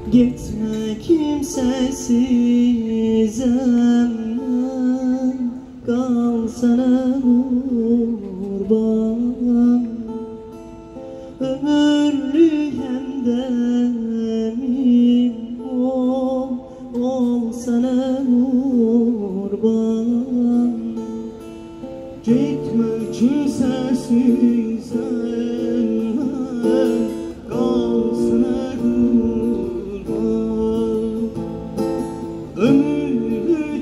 Gitme kimsesiz emmem, kalsana kurban. Ömürlük hemdemin ol sana kurban. Gitme kimsesiz emmem, kalsana kurban. Ömürlük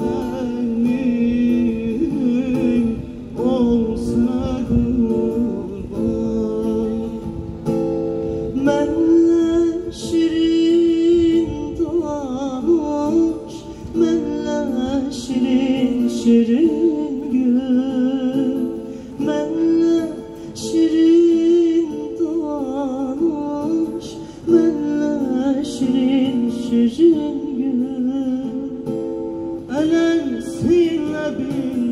hemdemin ol sana kurban. Mənlə şirin danış, mənlə şirin gül. Mənlə şirin danış, mənlə şirin gül. Ələn silə bil